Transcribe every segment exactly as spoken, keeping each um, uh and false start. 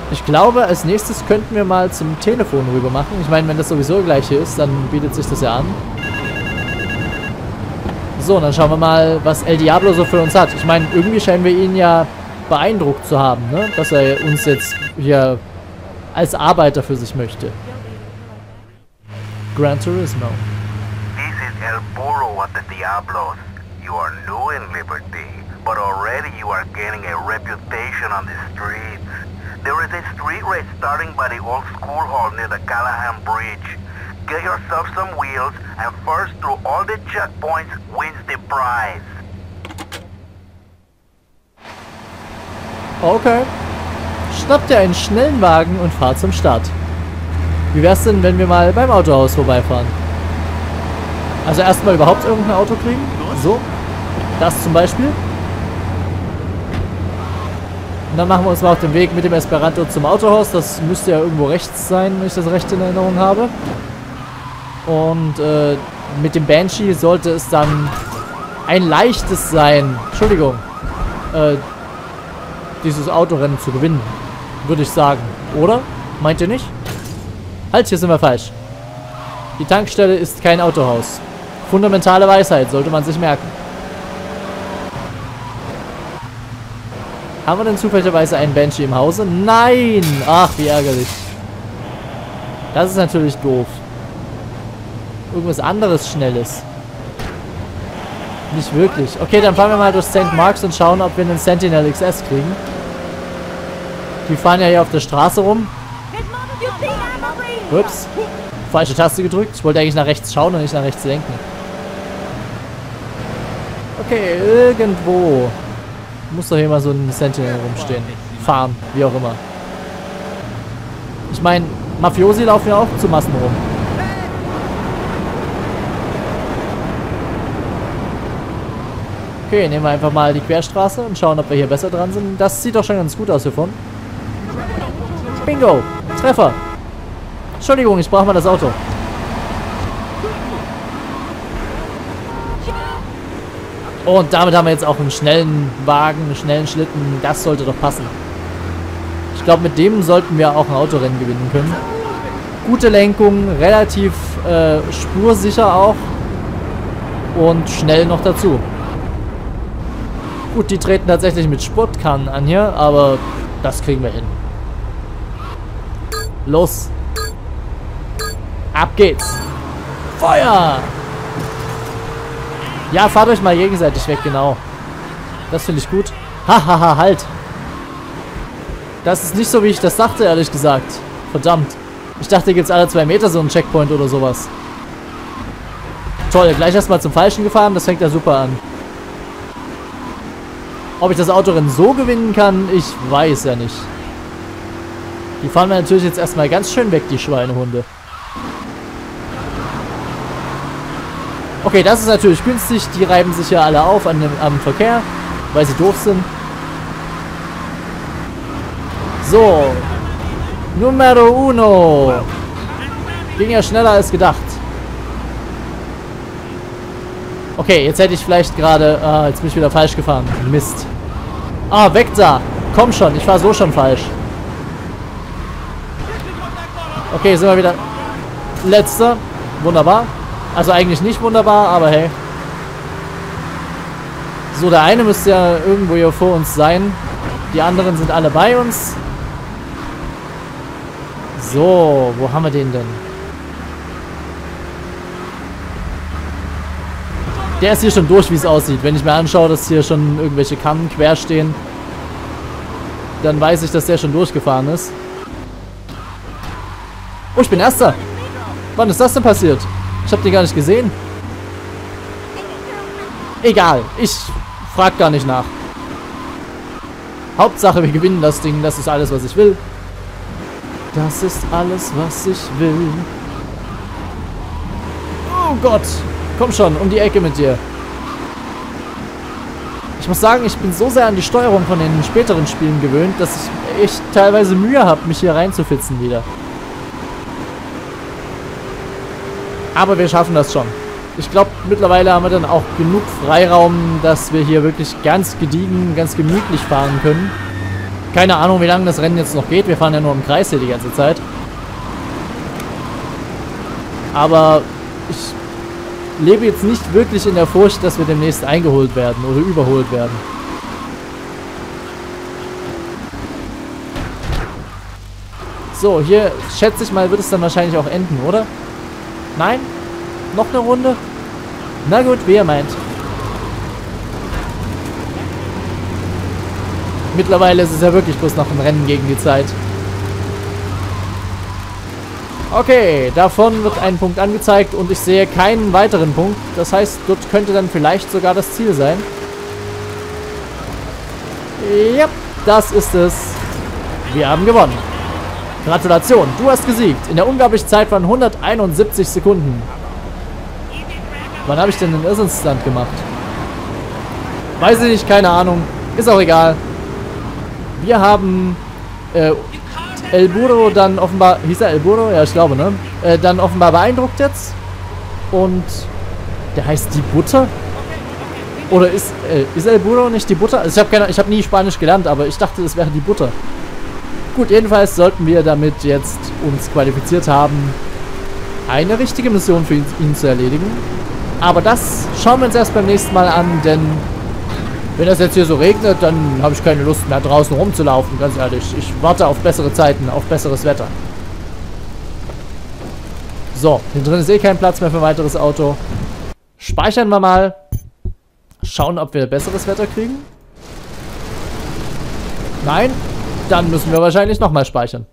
Ich glaube, als nächstes könnten wir mal zum Telefon rüber machen. Ich meine, wenn das sowieso gleich hier ist, dann bietet sich das ja an. So, dann schauen wir mal, was El Diablo so für uns hat. Ich meine, irgendwie scheinen wir ihn ja beeindruckt zu haben, ne? Dass er uns jetzt hier als Arbeiter für sich möchte. Gran Turismo. This is El Burro of the Diablos. You are new in Liberty, but already you are gaining a reputation on the streets. There is a street race starting by the old school hall near the Callahan Bridge. Get yourself some wheels and first through all the checkpoints wins the prize. Okay. Schnapp dir einen schnellen Wagen und fahr zum Start. Wie wär's denn, wenn wir mal beim Autohaus vorbeifahren? Also erstmal überhaupt irgendein Auto kriegen. So. Das zum Beispiel. Und dann machen wir uns mal auf den Weg mit dem Esperanto zum Autohaus. Das müsste ja irgendwo rechts sein, wenn ich das recht in Erinnerung habe. Und äh, mit dem Banshee sollte es dann ein leichtes sein, Entschuldigung, äh, dieses Autorennen zu gewinnen, würde ich sagen. Oder? Meint ihr nicht? Halt, hier sind wir falsch. Die Tankstelle ist kein Autohaus. Fundamentale Weisheit, sollte man sich merken. Haben wir denn zufälligerweise einen Banshee im Hause? Nein! Ach, wie ärgerlich. Das ist natürlich doof. Irgendwas anderes Schnelles. Nicht wirklich. Okay, dann fahren wir mal durch Sankt Marks und schauen, ob wir einen Sentinel X S kriegen. Die fahren ja hier auf der Straße rum. Ups. Falsche Taste gedrückt. Ich wollte eigentlich nach rechts schauen und nicht nach rechts lenken. Okay, irgendwo muss doch hier mal so ein Sentinel rumstehen. Fahren, wie auch immer. Ich meine, Mafiosi laufen ja auch zu Massen rum. Okay, nehmen wir einfach mal die Querstraße und schauen, ob wir hier besser dran sind. Das sieht doch schon ganz gut aus hier vorne. Bingo! Treffer! Entschuldigung, ich brauche mal das Auto. Und damit haben wir jetzt auch einen schnellen Wagen, einen schnellen Schlitten. Das sollte doch passen. Ich glaube, mit dem sollten wir auch ein Autorennen gewinnen können. Gute Lenkung, relativ äh, spursicher auch. Und schnell noch dazu. Gut, die treten tatsächlich mit Sportkannen an hier, aber das kriegen wir hin. Los. Ab geht's. Feuer! Ja, fahrt euch mal gegenseitig weg, genau. Das finde ich gut. Hahaha, halt. Das ist nicht so, wie ich das dachte, ehrlich gesagt. Verdammt. Ich dachte, hier gibt es alle zwei Meter so einen Checkpoint oder sowas. Toll, gleich erstmal zum Falschen gefahren. Das fängt ja super an. Ob ich das Autorennen so gewinnen kann, ich weiß ja nicht. Die fahren wir natürlich jetzt erstmal ganz schön weg, die Schweinehunde. Okay, das ist natürlich günstig. Die reiben sich ja alle auf an dem, am Verkehr, weil sie doof sind. So. Numero uno. Ging ja schneller als gedacht. Okay, jetzt hätte ich vielleicht gerade... Ah, jetzt bin ich wieder falsch gefahren. Mist. Ah, weg da. Komm schon, ich fahre so schon falsch. Okay, sind wir wieder... Letzter. Wunderbar. Also eigentlich nicht wunderbar, aber hey. So, der eine müsste ja irgendwo hier vor uns sein. Die anderen sind alle bei uns. So, wo haben wir den denn? Der ist hier schon durch, wie es aussieht. Wenn ich mir anschaue, dass hier schon irgendwelche Kannen quer stehen, dann weiß ich, dass der schon durchgefahren ist. Oh, ich bin Erster. Wann ist das denn passiert? Ich habe den gar nicht gesehen. Egal, ich frag gar nicht nach. Hauptsache, wir gewinnen das Ding. Das ist alles, was ich will. Das ist alles, was ich will. Oh Gott. Komm schon, um die Ecke mit dir. Ich muss sagen, ich bin so sehr an die Steuerung von den späteren Spielen gewöhnt, dass ich echt teilweise Mühe habe, mich hier reinzufitzen wieder. Aber wir schaffen das schon. Ich glaube, mittlerweile haben wir dann auch genug Freiraum, dass wir hier wirklich ganz gediegen, ganz gemütlich fahren können. Keine Ahnung, wie lange das Rennen jetzt noch geht. Wir fahren ja nur im Kreis hier die ganze Zeit. Aber ich lebe jetzt nicht wirklich in der Furcht, dass wir demnächst eingeholt werden oder überholt werden. So, hier schätze ich mal, wird es dann wahrscheinlich auch enden, oder? Nein? Noch eine Runde? Na gut, wie ihr meint. Mittlerweile ist es ja wirklich bloß noch ein Rennen gegen die Zeit. Okay, davon wird ein Punkt angezeigt und ich sehe keinen weiteren Punkt. Das heißt, dort könnte dann vielleicht sogar das Ziel sein. Ja, das ist es. Wir haben gewonnen. Gratulation, du hast gesiegt. In der unglaublichen Zeit von hunderteinundsiebzig Sekunden. Wann habe ich denn den Irrsinnsstand gemacht? Weiß ich nicht, keine Ahnung. Ist auch egal. Wir haben äh, El Burro dann offenbar, hieß er El Burro? Ja, ich glaube, ne? Äh, dann offenbar beeindruckt jetzt. Und der heißt die Butter? Oder ist, äh, ist El Burro nicht die Butter? Also ich habe keine, ich habe nie Spanisch gelernt, aber ich dachte, es wäre die Butter. Gut, jedenfalls sollten wir damit jetzt uns qualifiziert haben, eine richtige Mission für ihn, ihn zu erledigen. Aber das schauen wir uns erst beim nächsten Mal an, denn wenn das jetzt hier so regnet, dann habe ich keine Lust mehr draußen rumzulaufen, ganz ehrlich. Ich warte auf bessere Zeiten, auf besseres Wetter. So, hier drin ist eh kein Platz mehr für ein weiteres Auto. Speichern wir mal. Schauen, ob wir besseres Wetter kriegen. Nein? Dann müssen wir wahrscheinlich nochmal speichern.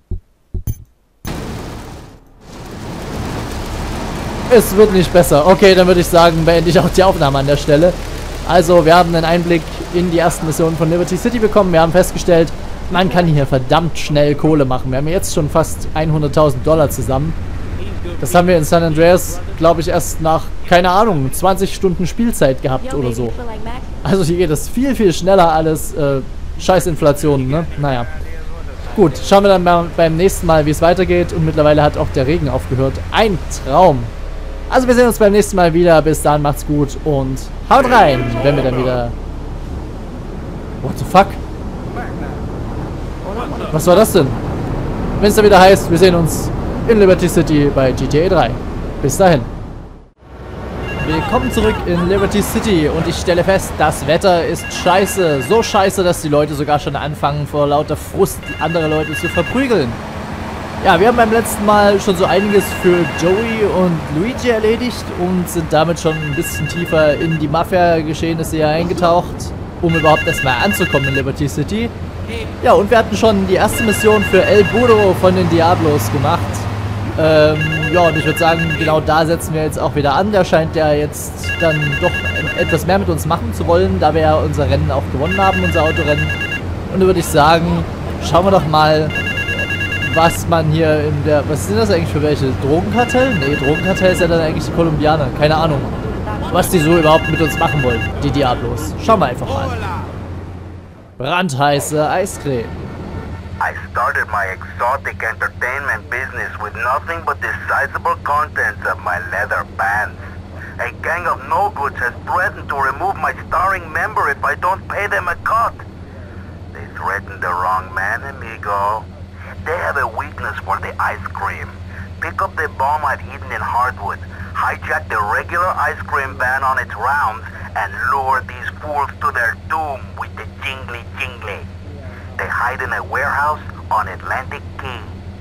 Es wird nicht besser. Okay, dann würde ich sagen, beende ich auch die Aufnahme an der Stelle. Also, wir haben einen Einblick in die ersten Missionen von Liberty City bekommen. Wir haben festgestellt, man kann hier verdammt schnell Kohle machen. Wir haben jetzt schon fast hunderttausend Dollar zusammen. Das haben wir in San Andreas, glaube ich, erst nach, keine Ahnung, zwanzig Stunden Spielzeit gehabt oder so. Also hier geht es viel, viel schneller alles. Äh, Scheiß Inflation, ne? Naja. Gut, schauen wir dann mal beim nächsten Mal, wie es weitergeht. Und mittlerweile hat auch der Regen aufgehört. Ein Traum. Also wir sehen uns beim nächsten Mal wieder. Bis dann, macht's gut und haut rein, wenn wir dann wieder... What the fuck? Was war das denn? Wenn es dann wieder heißt, wir sehen uns in Liberty City bei G T A drei. Bis dahin. Willkommen zurück in Liberty City und ich stelle fest, das Wetter ist scheiße. So scheiße, dass die Leute sogar schon anfangen, vor lauter Frust andere Leute zu verprügeln. Ja, wir haben beim letzten Mal schon so einiges für Joey und Luigi erledigt und sind damit schon ein bisschen tiefer in die Mafia-Geschehnisse hier eingetaucht, um überhaupt erstmal anzukommen in Liberty City. Ja, und wir hatten schon die erste Mission für El Burro von den Diablos gemacht. Ähm, ja, und ich würde sagen, genau da setzen wir jetzt auch wieder an. Der scheint ja jetzt dann doch etwas mehr mit uns machen zu wollen, da wir ja unser Rennen auch gewonnen haben, unser Autorennen. Und da würde ich sagen, schauen wir doch mal, was man hier in der... Was sind das eigentlich für welche? Drogenkartell? Nee, Drogenkartell ist ja dann eigentlich die Kolumbianer. Keine Ahnung, was die so überhaupt mit uns machen wollen, die Diablos. Schauen wir einfach mal. Brandheiße Eiscreme. I started my exotic entertainment business with nothing but the sizable contents of my leather pants. A gang of no-goods has threatened to remove my starring member if I don't pay them a cut. They threatened the wrong man, amigo. They have a weakness for the ice cream. Pick up the bomb I've hidden in Hardwood, hijack the regular ice cream van on its rounds, and lure these fools to their doom with the jingly jingly. They hide in a warehouse on Atlantic Key.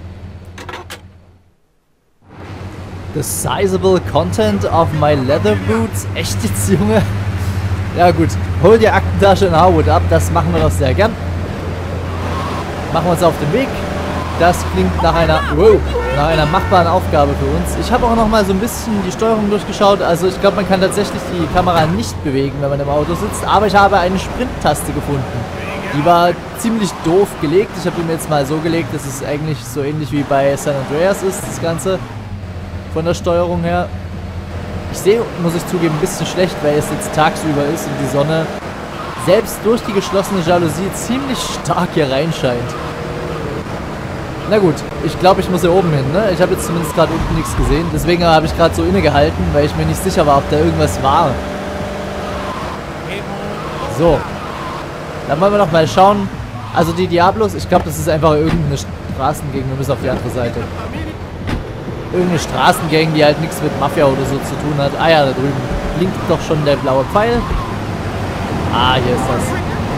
The sizable content of my leather boots? Echt jetzt, Junge? Ja gut, hol die Aktentasche in Harwood ab, das machen wir doch sehr gern. Machen wir uns auf den Weg. Das klingt nach einer, wow, nach einer machbaren Aufgabe für uns. Ich habe auch noch mal so ein bisschen die Steuerung durchgeschaut. Also ich glaube, man kann tatsächlich die Kamera nicht bewegen, wenn man im Auto sitzt. Aber ich habe eine Sprint-Taste gefunden. Die war ziemlich doof gelegt. Ich habe die mir jetzt mal so gelegt, dass es eigentlich so ähnlich wie bei San Andreas ist, das Ganze. Von der Steuerung her. Ich sehe, muss ich zugeben, ein bisschen schlecht, weil es jetzt tagsüber ist und die Sonne selbst durch die geschlossene Jalousie ziemlich stark hier reinscheint. Na gut, ich glaube, ich muss hier oben hin, ne? Ich habe jetzt zumindest gerade unten nichts gesehen. Deswegen habe ich gerade so innegehalten, weil ich mir nicht sicher war, ob da irgendwas war. So. Dann wollen wir noch mal schauen. Also die Diablos, ich glaube, das ist einfach irgendeine Straßengang. Wir müssen auf die andere Seite. Irgendeine Straßengang, die halt nichts mit Mafia oder so zu tun hat. Ah ja, da drüben blinkt doch schon der blaue Pfeil. Ah, hier ist das.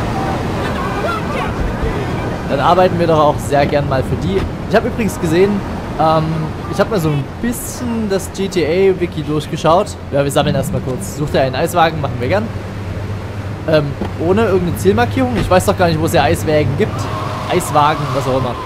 Dann arbeiten wir doch auch sehr gern mal für die. Ich habe übrigens gesehen, ähm, ich habe mal so ein bisschen das G T A-Wiki durchgeschaut. Ja, wir sammeln erstmal kurz. Sucht er einen Eiswagen, machen wir gern. Ähm, ohne irgendeine Zielmarkierung. Ich weiß doch gar nicht, wo es ja Eiswagen gibt. Eiswagen, was auch immer.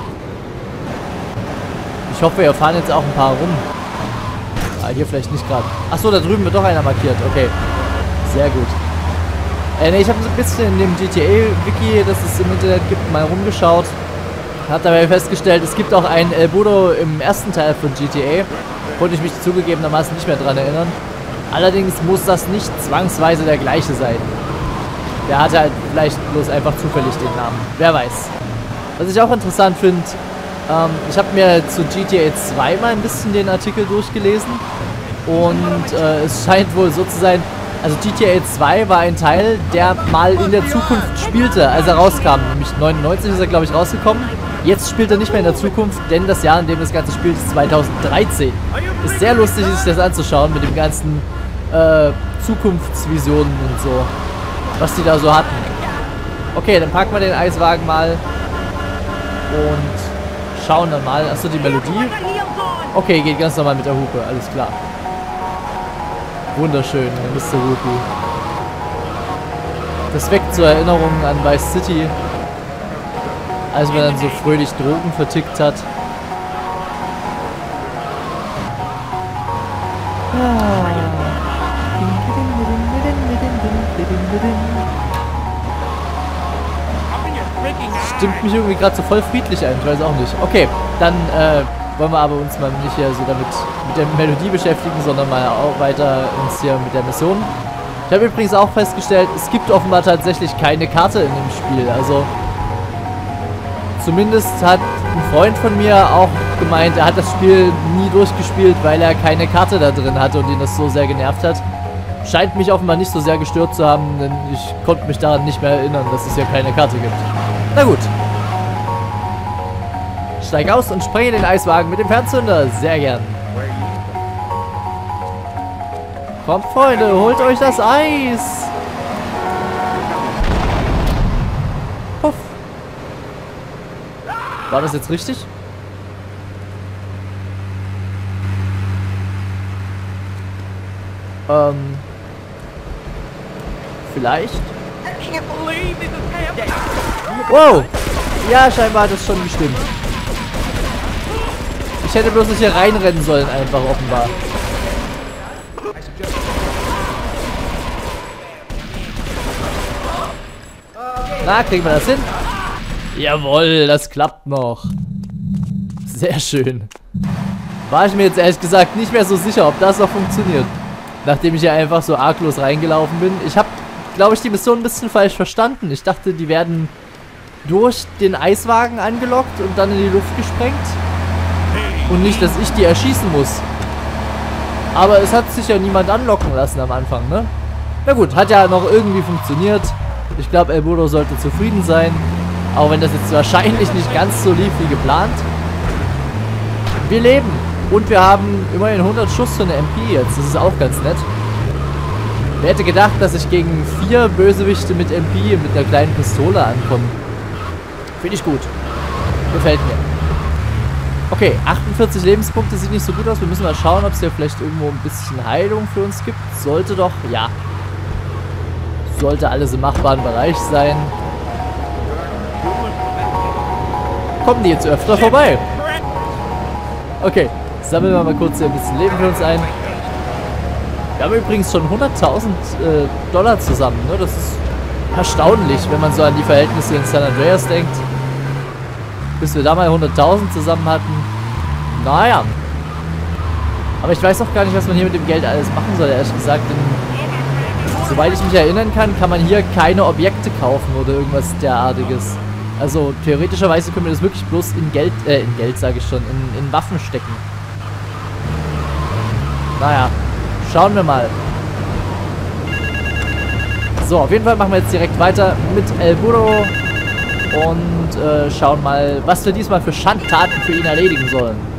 Ich hoffe, wir fahren jetzt auch ein paar rum. Ah, hier vielleicht nicht gerade. Achso, da drüben wird doch einer markiert. Okay. Sehr gut. Äh, ne, ich habe so ein bisschen in dem G T A-Wiki, das es im Internet gibt, mal rumgeschaut. Hab dabei festgestellt, es gibt auch einen El Burro im ersten Teil von G T A. Konnte ich mich zugegebenermaßen nicht mehr dran erinnern. Allerdings muss das nicht zwangsweise der gleiche sein. Der hatte halt vielleicht bloß einfach zufällig den Namen. Wer weiß. Was ich auch interessant finde, ähm, ich habe mir zu G T A zwei mal ein bisschen den Artikel durchgelesen. Und äh, es scheint wohl so zu sein, also G T A zwei war ein Teil, der mal in der Zukunft spielte, als er rauskam. Nämlich neunundneunzig ist er, glaube ich, rausgekommen. Jetzt spielt er nicht mehr in der Zukunft, denn das Jahr, in dem das Ganze spielt, ist zweitausenddreizehn. Ist sehr lustig, sich das anzuschauen mit dem ganzen äh, Zukunftsvisionen und so, was die da so hatten. Okay, dann packen wir den Eiswagen mal und schauen dann mal. Achso, die Melodie. Okay, geht ganz normal mit der Hupe, alles klar. Wunderschön, Mister Whoopi. Das weckt so Erinnerungen an Vice City, als man dann so fröhlich Drogen vertickt hat. Stimmt mich irgendwie gerade so voll friedlich ein, ich weiß auch nicht. Okay, dann äh, wollen wir aber uns mal nicht hier so damit mit der Melodie beschäftigen, sondern mal auch weiter uns hier mit der Mission. Ich habe übrigens auch festgestellt, es gibt offenbar tatsächlich keine Karte in dem Spiel. Also zumindest hat ein Freund von mir auch gemeint, er hat das Spiel nie durchgespielt, weil er keine Karte da drin hatte und ihn das so sehr genervt hat. Scheint mich offenbar nicht so sehr gestört zu haben, denn ich konnte mich daran nicht mehr erinnern, dass es hier keine Karte gibt. Na gut. Steig aus und sprenge den Eiswagen mit dem Fernzünder. Sehr gern. Kommt, Freunde, holt euch das Eis. Puff. War das jetzt richtig? Ähm. Vielleicht? Wow! Ja, scheinbar hat das schon gestimmt. Ich hätte bloß nicht hier reinrennen sollen, einfach offenbar. Na, kriegen wir das hin? Jawohl, das klappt noch. Sehr schön. War ich mir jetzt ehrlich gesagt nicht mehr so sicher, ob das noch funktioniert. Nachdem ich hier einfach so arglos reingelaufen bin. Ich habe, glaube ich, die Mission ein bisschen falsch verstanden. Ich dachte, die werden durch den Eiswagen angelockt und dann in die Luft gesprengt. Und nicht, dass ich die erschießen muss. Aber es hat sich ja niemand anlocken lassen am Anfang, ne? Na gut, hat ja noch irgendwie funktioniert. Ich glaube, El Burro sollte zufrieden sein. Auch wenn das jetzt wahrscheinlich nicht ganz so lief wie geplant. Wir leben. Und wir haben immerhin hundert Schuss für eine M P jetzt. Das ist auch ganz nett. Wer hätte gedacht, dass ich gegen vier Bösewichte mit M P mit einer kleinen Pistole ankomme. Finde ich gut. Gefällt mir. Okay, achtundvierzig Lebenspunkte sieht nicht so gut aus. Wir müssen mal schauen, ob es hier vielleicht irgendwo ein bisschen Heilung für uns gibt. Sollte doch, ja. Sollte alles im machbaren Bereich sein. Kommen die jetzt öfter vorbei? Okay, sammeln wir mal kurz hier ein bisschen Leben für uns ein. Wir haben übrigens schon hunderttausend äh, Dollar zusammen, ne? Das ist erstaunlich, wenn man so an die Verhältnisse in San Andreas denkt. Bis wir da mal hunderttausend zusammen hatten. Naja. Aber ich weiß auch gar nicht, was man hier mit dem Geld alles machen soll, ehrlich gesagt. Denn, soweit ich mich erinnern kann, kann man hier keine Objekte kaufen oder irgendwas derartiges. Also theoretischerweise können wir das wirklich bloß in Geld, äh, in Geld sage ich schon, in, in Waffen stecken. Naja, schauen wir mal. So, auf jeden Fall machen wir jetzt direkt weiter mit El Burro. und äh, schauen mal, was wir diesmal für Schandtaten für ihn erledigen sollen.